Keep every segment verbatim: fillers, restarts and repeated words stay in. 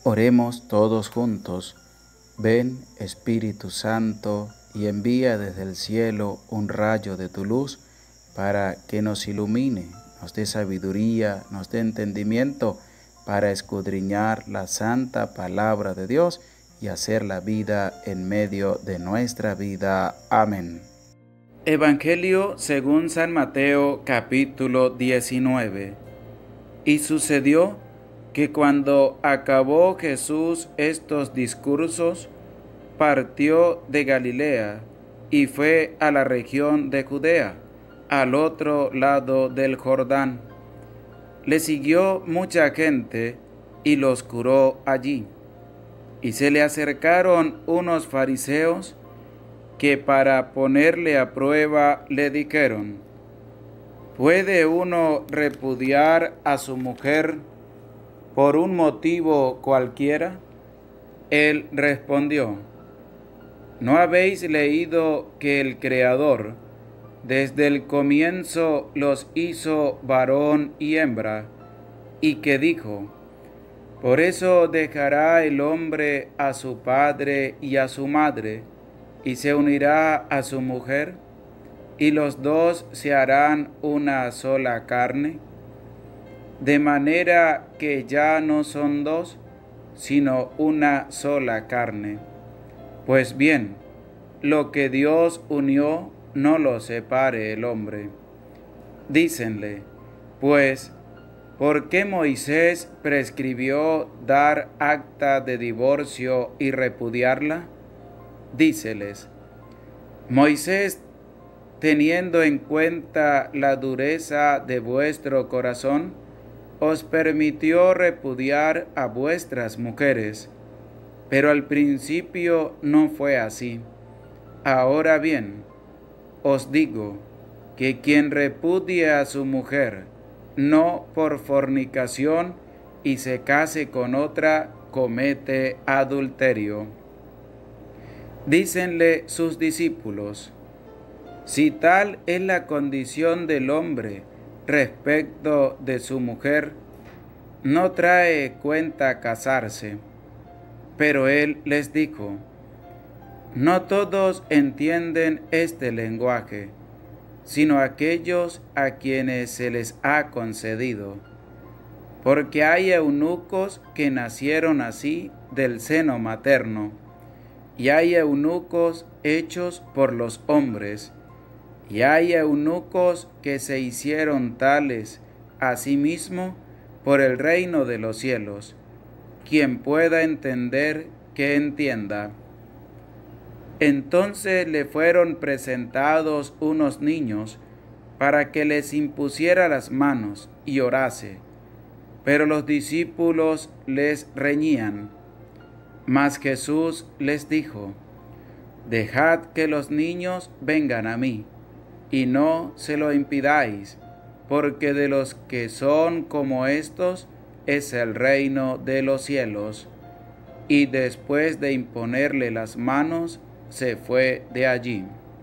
Oremos todos juntos. Ven, Espíritu Santo, y envía desde el cielo un rayo de tu luz para que nos ilumine, nos dé sabiduría, nos dé entendimiento para escudriñar la santa palabra de Dios y hacer la vida en medio de nuestra vida. Amén. Evangelio según San Mateo, capítulo diecinueve. Y sucedió que cuando acabó Jesús estos discursos, partió de Galilea y fue a la región de Judea, al otro lado del Jordán. Le siguió mucha gente y los curó allí. Y se le acercaron unos fariseos que para ponerle a prueba le dijeron: ¿puede uno repudiar a su mujer por un motivo cualquiera? Él respondió: ¿no habéis leído que el Creador desde el comienzo los hizo varón y hembra, y que dijo: por eso dejará el hombre a su padre y a su madre, y se unirá a su mujer, y los dos se harán una sola carne? De manera que ya no son dos, sino una sola carne. Pues bien, lo que Dios unió, no lo separe el hombre. Dícenle, pues, ¿por qué Moisés prescribió dar acta de divorcio y repudiarla? Díceles, Moisés, teniendo en cuenta la dureza de vuestro corazón, os permitió repudiar a vuestras mujeres, pero al principio no fue así. Ahora bien, os digo que quien repudie a su mujer, no por fornicación, y se case con otra, comete adulterio. Dícenle sus discípulos: si tal es la condición del hombre respecto de su mujer, no trae cuenta casarse. Pero él les dijo: no todos entienden este lenguaje, sino aquellos a quienes se les ha concedido. Porque hay eunucos que nacieron así del seno materno, y hay eunucos hechos por los hombres, y hay eunucos que se hicieron tales a sí mismo por el reino de los cielos. Quien pueda entender, que entienda. Entonces le fueron presentados unos niños para que les impusiera las manos y orase. Pero los discípulos les reñían. Mas Jesús les dijo: dejad que los niños vengan a mí, y no se lo impidáis, porque de los que son como estos es el reino de los cielos. Y después de imponerle las manos, se fue de allí.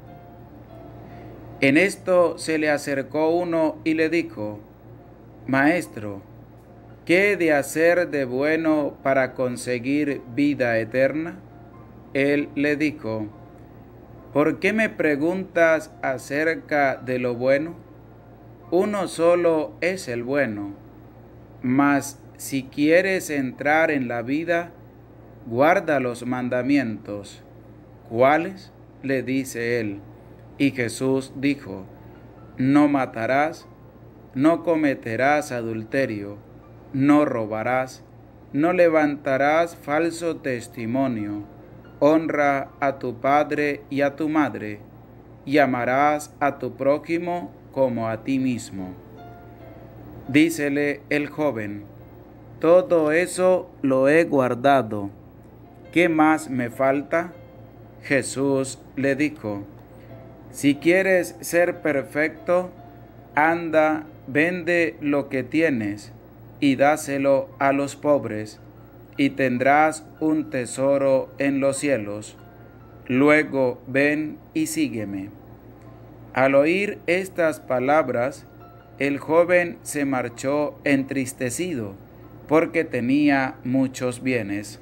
En esto se le acercó uno y le dijo: Maestro, ¿qué he de hacer de bueno para conseguir vida eterna? Él le dijo: ¿por qué me preguntas acerca de lo bueno? Uno solo es el bueno. Mas si quieres entrar en la vida, guarda los mandamientos. ¿Cuáles? Le dice él. Y Jesús dijo: no matarás, no cometerás adulterio, no robarás, no levantarás falso testimonio, honra a tu padre y a tu madre, y amarás a tu prójimo como a ti mismo. Dícele el joven: todo eso lo he guardado. ¿Qué más me falta? Jesús le dijo: si quieres ser perfecto, anda, vende lo que tienes y dáselo a los pobres, y tendrás un tesoro en los cielos. Luego ven y sígueme. Al oír estas palabras, el joven se marchó entristecido, porque tenía muchos bienes.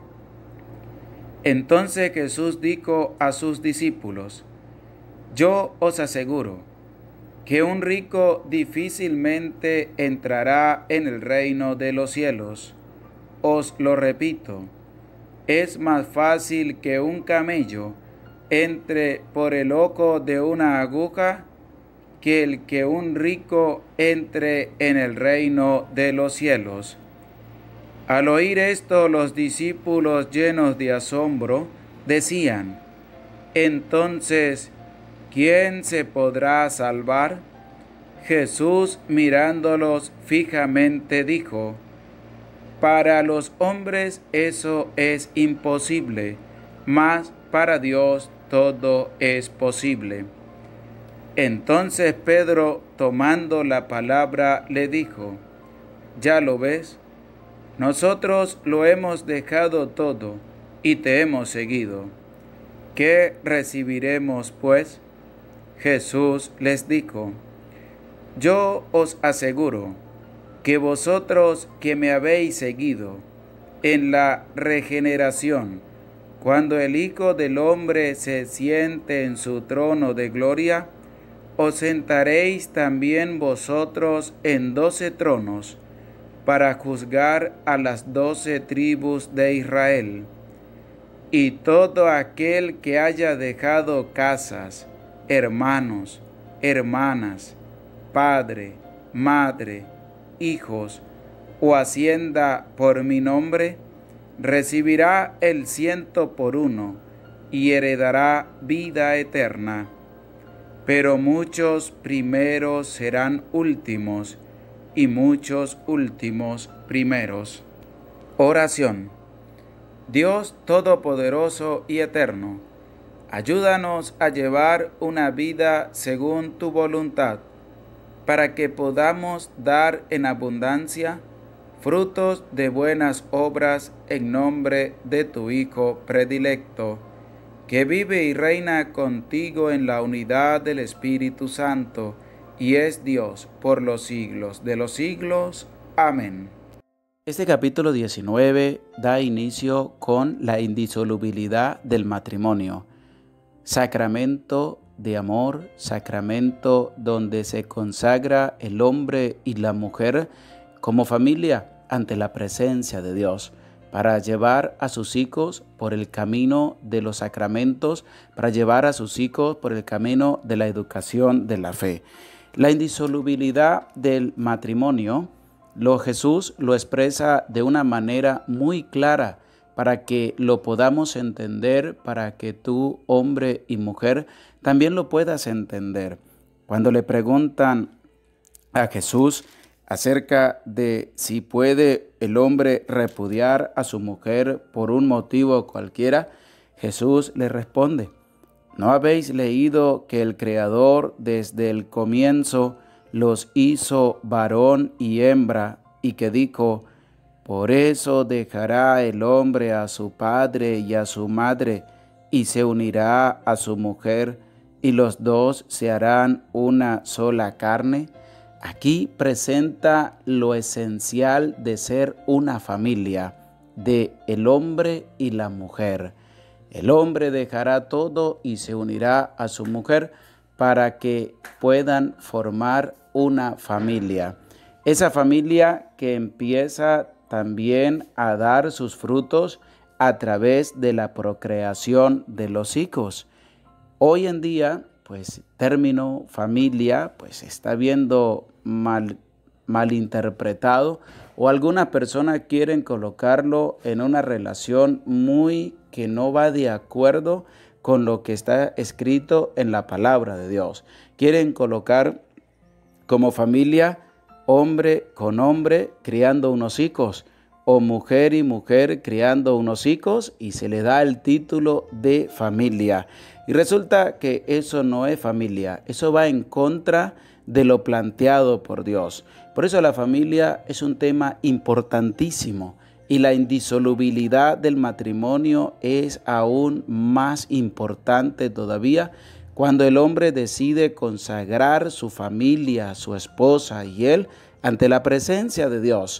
Entonces Jesús dijo a sus discípulos: Yo os aseguro que un rico difícilmente entrará en el reino de los cielos. Os lo repito, es más fácil que un camello entre por el ojo de una aguja que el que un rico entre en el reino de los cielos. Al oír esto, los discípulos, llenos de asombro, decían: Entonces, ¿quién se podrá salvar? Jesús, mirándolos fijamente, dijo: Para los hombres eso es imposible, mas para Dios todo es posible. Entonces Pedro, tomando la palabra, le dijo: ¿Ya lo ves? Nosotros lo hemos dejado todo y te hemos seguido. ¿Qué recibiremos, pues? Jesús les dijo: Yo os aseguro que vosotros que me habéis seguido en la regeneración, cuando el Hijo del Hombre se siente en su trono de gloria, os sentaréis también vosotros en doce tronos, para juzgar a las doce tribus de Israel. Y todo aquel que haya dejado casas, hermanos, hermanas, padre, madre, hijos o hacienda por mi nombre, recibirá el ciento por uno y heredará vida eterna. Pero muchos primeros serán últimos, y muchos últimos primeros. Oración. Dios Todopoderoso y Eterno, ayúdanos a llevar una vida según tu voluntad, para que podamos dar en abundancia frutos de buenas obras en nombre de tu Hijo predilecto, que vive y reina contigo en la unidad del Espíritu Santo, y es Dios por los siglos de los siglos. Amén. Este capítulo diecinueve da inicio con la indisolubilidad del matrimonio, sacramento de amor, sacramento donde se consagra el hombre y la mujer como familia ante la presencia de Dios, para llevar a sus hijos por el camino de los sacramentos, para llevar a sus hijos por el camino de la educación de la fe. La indisolubilidad del matrimonio, lo Jesús lo expresa de una manera muy clara para que lo podamos entender, para que tú, hombre y mujer, también lo puedas entender. Cuando le preguntan a Jesús acerca de si puede el hombre repudiar a su mujer por un motivo cualquiera, Jesús le responde: ¿No habéis leído que el Creador desde el comienzo los hizo varón y hembra, y que dijo: por eso dejará el hombre a su padre y a su madre, y se unirá a su mujer, y los dos se harán una sola carne? Aquí presenta lo esencial de ser una familia, de el hombre y la mujer. El hombre dejará todo y se unirá a su mujer para que puedan formar una familia. Esa familia que empieza también a dar sus frutos a través de la procreación de los hijos. Hoy en día, pues, término familia, pues, está viendo mal, malinterpretado, o algunas personas quieren colocarlo en una relación muy que no va de acuerdo con lo que está escrito en la palabra de Dios. Quieren colocar como familia hombre con hombre criando unos hijos, o mujer y mujer criando unos hijos, y se le da el título de familia. Y resulta que eso no es familia, eso va en contra de lo planteado por Dios. Por eso la familia es un tema importantísimo, y la indisolubilidad del matrimonio es aún más importante todavía cuando el hombre decide consagrar su familia, su esposa y él ante la presencia de Dios.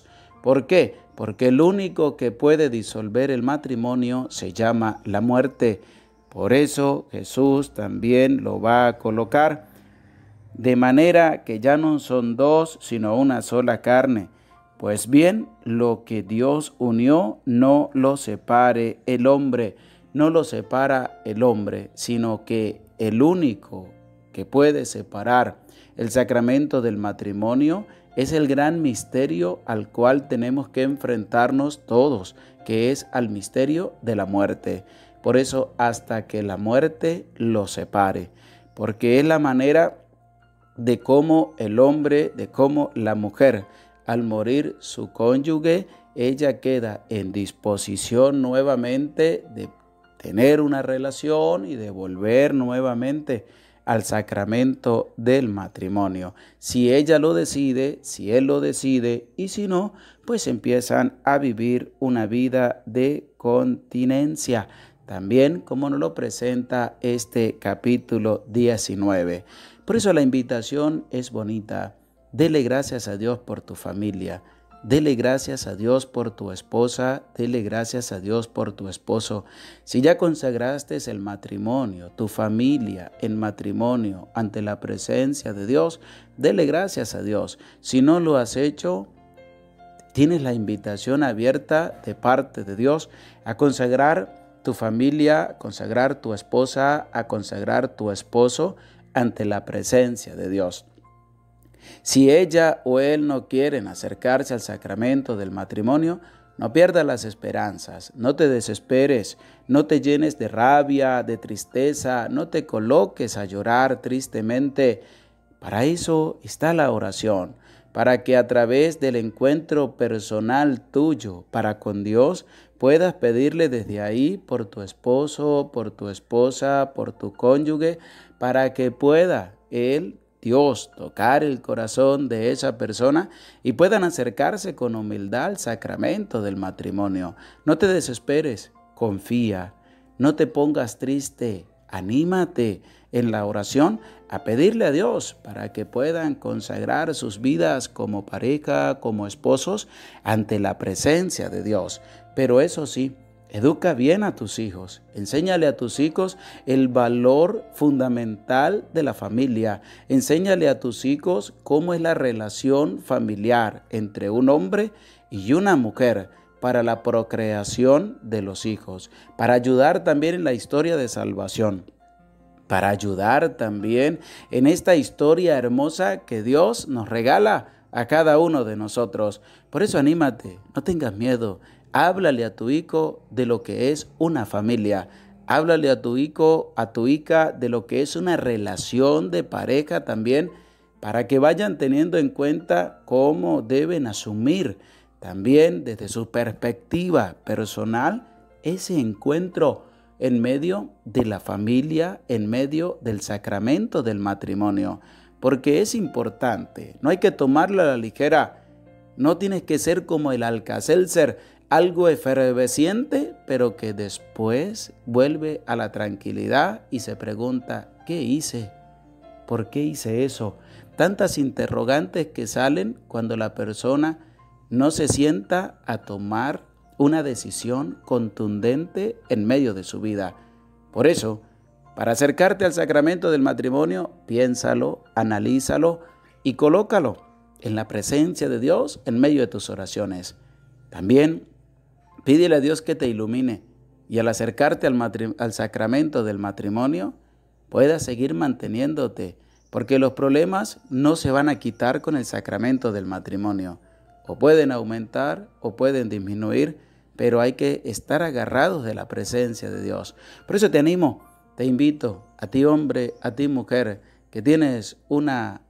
¿Por qué? Porque el único que puede disolver el matrimonio se llama la muerte. Por eso Jesús también lo va a colocar de manera que ya no son dos, sino una sola carne. Pues bien, lo que Dios unió, no lo separe el hombre, no lo separa el hombre, sino que el único que puede separar el sacramento del matrimonio es el gran misterio al cual tenemos que enfrentarnos todos, que es al misterio de la muerte. Por eso, hasta que la muerte lo separe, porque es la manera de cómo el hombre, de cómo la mujer, al morir su cónyuge, ella queda en disposición nuevamente de tener una relación y de volver nuevamente al sacramento del matrimonio. Si ella lo decide, si él lo decide, y si no, pues empiezan a vivir una vida de continencia. También como nos lo presenta este capítulo diecinueve. Por eso la invitación es bonita. Dele gracias a Dios por tu familia. Dele gracias a Dios por tu esposa, dele gracias a Dios por tu esposo. Si ya consagraste el matrimonio, tu familia en matrimonio ante la presencia de Dios, dele gracias a Dios. Si no lo has hecho, tienes la invitación abierta de parte de Dios a consagrar tu familia, a consagrar tu esposa, a consagrar tu esposo ante la presencia de Dios. Si ella o él no quieren acercarse al sacramento del matrimonio, no pierdas las esperanzas, no te desesperes, no te llenes de rabia, de tristeza, no te coloques a llorar tristemente. Para eso está la oración, para que a través del encuentro personal tuyo para con Dios puedas pedirle desde ahí por tu esposo, por tu esposa, por tu cónyuge, para que pueda Él, Dios, tocar el corazón de esa persona y puedan acercarse con humildad al sacramento del matrimonio. No te desesperes, confía, no te pongas triste, anímate en la oración a pedirle a Dios para que puedan consagrar sus vidas como pareja, como esposos, ante la presencia de Dios. Pero eso sí, educa bien a tus hijos, enséñale a tus hijos el valor fundamental de la familia, enséñale a tus hijos cómo es la relación familiar entre un hombre y una mujer para la procreación de los hijos, para ayudar también en la historia de salvación, para ayudar también en esta historia hermosa que Dios nos regala a cada uno de nosotros. Por eso anímate, no tengas miedo. Háblale a tu hijo de lo que es una familia. Háblale a tu hijo, a tu hija de lo que es una relación de pareja también, para que vayan teniendo en cuenta cómo deben asumir también desde su perspectiva personal ese encuentro en medio de la familia, en medio del sacramento del matrimonio. Porque es importante, no hay que tomarlo a la ligera. No tienes que ser como el Alka-Seltzer, algo efervesciente, pero que después vuelve a la tranquilidad y se pregunta, ¿qué hice? ¿Por qué hice eso? Tantas interrogantes que salen cuando la persona no se sienta a tomar una decisión contundente en medio de su vida. Por eso, para acercarte al sacramento del matrimonio, piénsalo, analízalo y colócalo en la presencia de Dios en medio de tus oraciones. También pídele a Dios que te ilumine y al acercarte al, matri- al sacramento del matrimonio puedas seguir manteniéndote, porque los problemas no se van a quitar con el sacramento del matrimonio. O pueden aumentar o pueden disminuir, pero hay que estar agarrados de la presencia de Dios. Por eso te animo, te invito a ti hombre, a ti mujer, que tienes una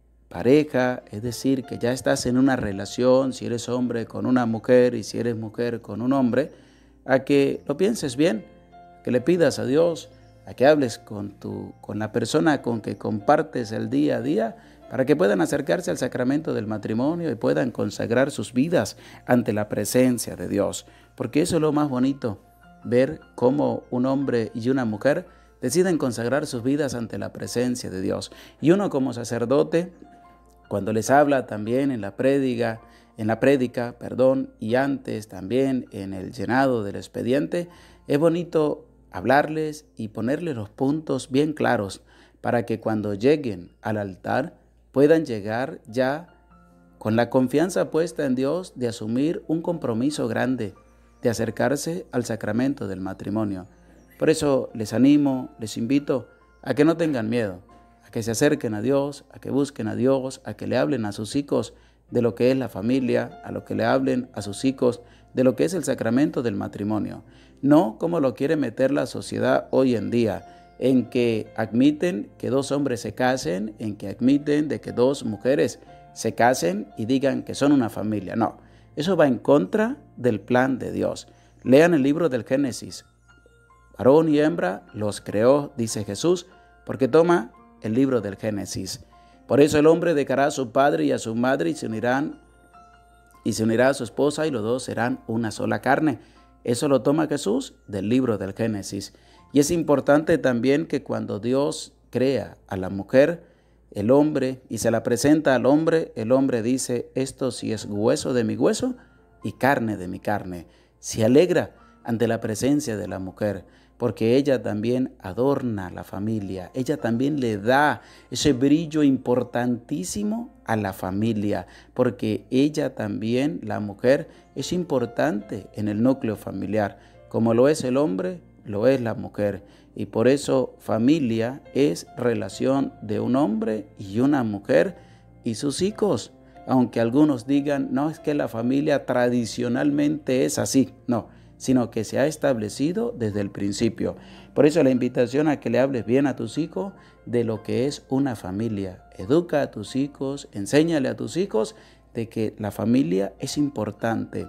pareja, es decir, que ya estás en una relación, si eres hombre con una mujer y si eres mujer con un hombre, a que lo pienses bien, que le pidas a Dios, a que hables con, tu, con la persona con que compartes el día a día, para que puedan acercarse al sacramento del matrimonio y puedan consagrar sus vidas ante la presencia de Dios. Porque eso es lo más bonito, ver cómo un hombre y una mujer deciden consagrar sus vidas ante la presencia de Dios. Y uno como sacerdote, cuando les habla también en la prédica, en la prédica, perdón, y antes también en el llenado del expediente, es bonito hablarles y ponerles los puntos bien claros para que cuando lleguen al altar puedan llegar ya con la confianza puesta en Dios de asumir un compromiso grande, de acercarse al sacramento del matrimonio. Por eso les animo, les invito a que no tengan miedo, a que se acerquen a Dios, a que busquen a Dios, a que le hablen a sus hijos de lo que es la familia, a lo que le hablen a sus hijos de lo que es el sacramento del matrimonio. No como lo quiere meter la sociedad hoy en día, en que admiten que dos hombres se casen, en que admiten de que dos mujeres se casen y digan que son una familia. No, eso va en contra del plan de Dios. Lean el libro del Génesis. Varón y hembra los creó, dice Jesús, porque toma el libro del Génesis. Por eso el hombre dejará a su padre y a su madre y se unirán y se unirá a su esposa y los dos serán una sola carne. Eso lo toma Jesús del libro del Génesis. Y es importante también que cuando Dios crea a la mujer, el hombre, y se la presenta al hombre, el hombre dice, esto sí es hueso de mi hueso y carne de mi carne. Se alegra ante la presencia de la mujer, porque ella también adorna la familia, ella también le da ese brillo importantísimo a la familia, porque ella también, la mujer, es importante en el núcleo familiar, como lo es el hombre, lo es la mujer. Y por eso familia es relación de un hombre y una mujer y sus hijos. Aunque algunos digan, no, es que la familia tradicionalmente es así. No, sino que se ha establecido desde el principio. Por eso la invitación a que le hables bien a tus hijos de lo que es una familia. Educa a tus hijos, enséñale a tus hijos de que la familia es importante.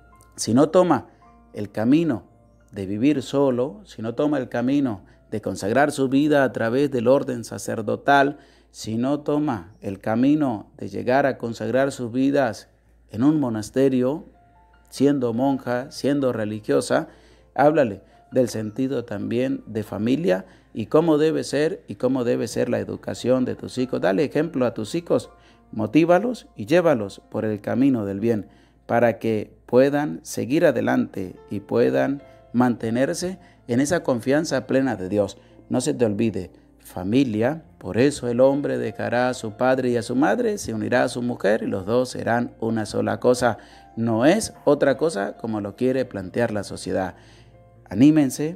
Si no toma el camino de vivir solo, si no toma el camino de consagrar su vida a través del orden sacerdotal, si no toma el camino de llegar a consagrar sus vidas en un monasterio, siendo monja, siendo religiosa, háblale del sentido también de familia y cómo debe ser y cómo debe ser la educación de tus hijos. Dale ejemplo a tus hijos, motívalos y llévalos por el camino del bien para que puedan seguir adelante y puedan mantenerse en esa confianza plena de Dios. No se te olvide, familia, por eso el hombre dejará a su padre y a su madre, se unirá a su mujer y los dos serán una sola cosa. No es otra cosa como lo quiere plantear la sociedad. Anímense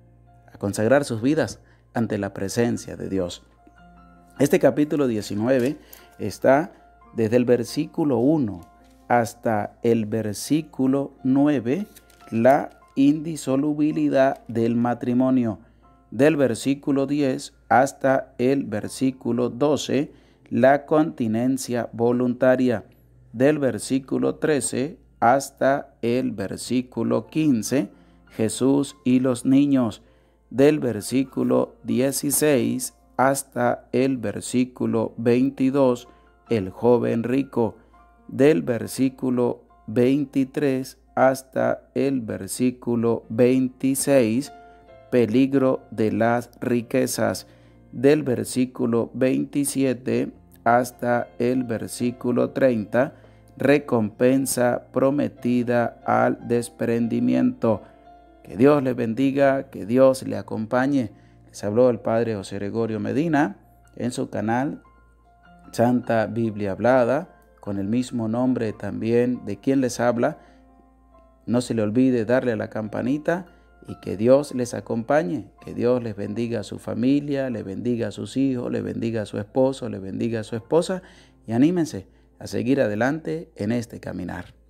a consagrar sus vidas ante la presencia de Dios. Este capítulo diecinueve está desde el versículo uno hasta el versículo nueve, la indisolubilidad del matrimonio. Del versículo diez hasta el versículo doce, la continencia voluntaria. Del versículo trece hasta el versículo quince, Jesús y los niños. Del versículo dieciséis hasta el versículo veintidós, el joven rico. Del versículo veintitrés hasta el versículo veintiséis, peligro de las riquezas. Del versículo veintisiete hasta el versículo treinta, recompensa prometida al desprendimiento. Que Dios le bendiga, que Dios le acompañe. Les habló el Padre José Gregorio Medina en su canal Santa Biblia Hablada, con el mismo nombre también de quien les habla. No se le olvide darle a la campanita y que Dios les acompañe, que Dios les bendiga a su familia, le bendiga a sus hijos, le bendiga a su esposo, le bendiga a su esposa y anímense a seguir adelante en este caminar.